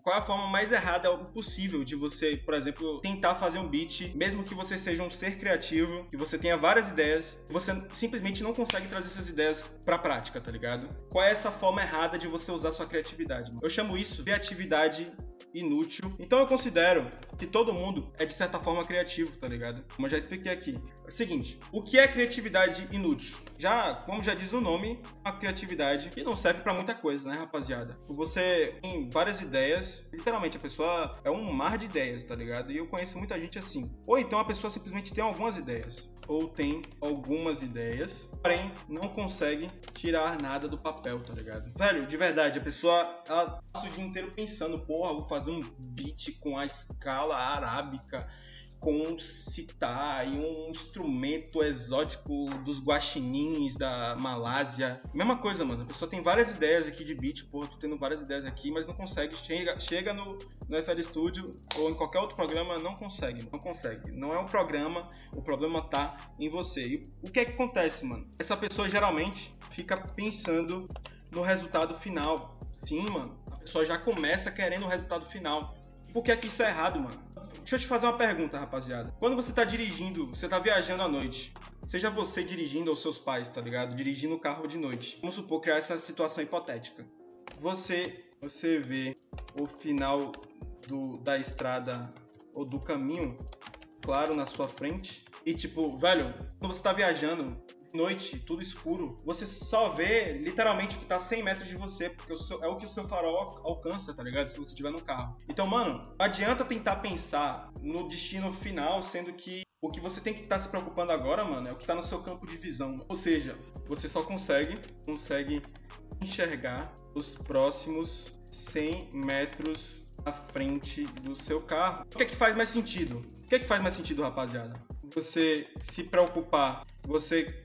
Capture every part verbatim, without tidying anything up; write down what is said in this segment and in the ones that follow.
qual é a forma mais errada possível de você, por exemplo, tentar fazer um beat, mesmo que você seja um ser criativo, que você tenha várias ideias, você simplesmente não consegue trazer essas ideias pra prática, tá ligado? Qual é essa forma errada de você usar sua criatividade, mano? Eu chamo isso de criatividade inútil. Então eu considero que todo mundo é de certa forma criativo, tá ligado? Como eu já expliquei aqui. É o seguinte, o que é criatividade inútil? Já, como já diz o nome, a criatividade que não serve pra muita coisa, né, rapaziada? Você tem várias ideias, literalmente a pessoa é um mar de ideias, tá ligado? E eu conheço muita gente assim. Ou então a pessoa simplesmente tem algumas ideias, ou tem algumas ideias, porém não consegue tirar nada do papel, tá ligado? Velho, de verdade, a pessoa ela passa o dia inteiro pensando, porra, vou fazer um beat com a escala arábica, com um sitar e um instrumento exótico dos guaxinins da Malásia. Mesma coisa, mano. A pessoa tem várias ideias aqui de beat, porra, tô tendo várias ideias aqui, mas não consegue. Chega, chega no, no F L Studio ou em qualquer outro programa, não consegue. Não consegue. Não é um programa, o problema tá em você. E o que é que acontece, mano? Essa pessoa geralmente fica pensando no resultado final. Sim, mano. A pessoa já começa querendo o resultado final. Por que é que isso é errado, mano? Deixa eu te fazer uma pergunta, rapaziada. Quando você tá dirigindo, você tá viajando à noite, seja você dirigindo ou seus pais, tá ligado? Dirigindo o carro de noite. Vamos supor, criar essa situação hipotética. Você, você vê o final do, da estrada ou do caminho claro na sua frente e tipo, velho, quando você tá viajando, noite, tudo escuro, você só vê literalmente o que tá cem metros de você, porque o seu, é o que o seu farol alcança, tá ligado? Se você estiver no carro. Então, mano, não adianta tentar pensar no destino final, sendo que o que você tem que estar tá se preocupando agora, mano, é o que tá no seu campo de visão. Ou seja, você só consegue, consegue enxergar os próximos cem metros à frente do seu carro. O que é que faz mais sentido? O que é que faz mais sentido, rapaziada? Você se preocupar, você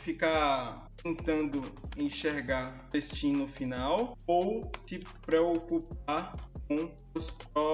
ficar tentando enxergar o destino final ou se preocupar com os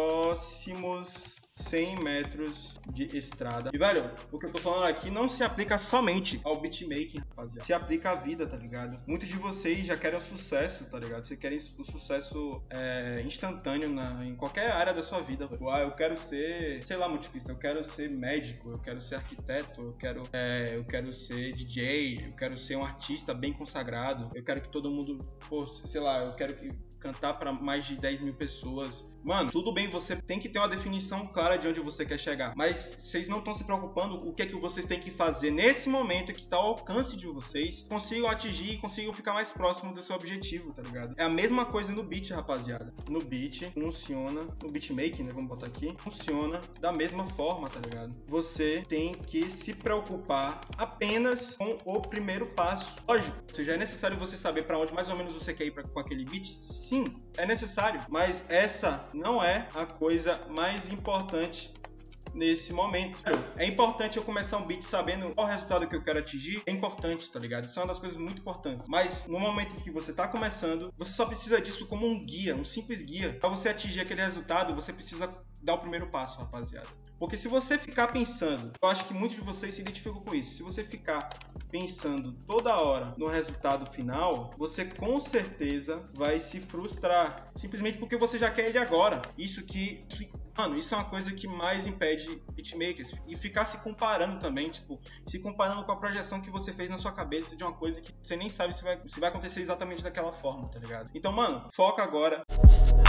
próximos cem metros de estrada. E, velho, o que eu tô falando aqui não se aplica somente ao beatmaking, rapaziada. Se aplica à vida, tá ligado? Muitos de vocês já querem o sucesso, tá ligado? Vocês querem o sucesso é, instantâneo na, em qualquer área da sua vida. Ah, eu quero ser, sei lá, multipista, eu quero ser médico, eu quero ser arquiteto, eu quero, é, eu quero ser D J, eu quero ser um artista bem consagrado, eu quero que todo mundo, pô, sei lá, eu quero que cantar para mais de dez mil pessoas. Mano, tudo bem, você tem que ter uma definição clara de onde você quer chegar, mas vocês não estão se preocupando o que é que vocês têm que fazer nesse momento que está ao alcance de vocês, consigam atingir e consigam ficar mais próximo do seu objetivo, tá ligado? É a mesma coisa no beat, rapaziada. No beat funciona, no beatmaking, né, vamos botar aqui, funciona da mesma forma, tá ligado? Você tem que se preocupar apenas com o primeiro passo. Lógico, ou seja, é necessário você saber para onde mais ou menos você quer ir pra, com aquele beat? Sim, é necessário, mas essa não é a coisa mais importante nesse momento. É importante eu começar um beat sabendo qual o resultado que eu quero atingir. É importante, tá ligado? Isso é uma das coisas muito importantes. Mas no momento em que você tá começando, você só precisa disso como um guia, um simples guia. Para você atingir aquele resultado, você precisa dar o primeiro passo, rapaziada. Porque se você ficar pensando, eu acho que muitos de vocês se identificam com isso. Se você ficar pensando toda hora no resultado final, você com certeza vai se frustrar. Simplesmente porque você já quer ele agora. Isso que... Mano, isso é uma coisa que mais impede beatmakers. E ficar se comparando também, tipo, se comparando com a projeção que você fez na sua cabeça de uma coisa que você nem sabe se vai, se vai acontecer exatamente daquela forma, tá ligado? Então, mano, foca agora.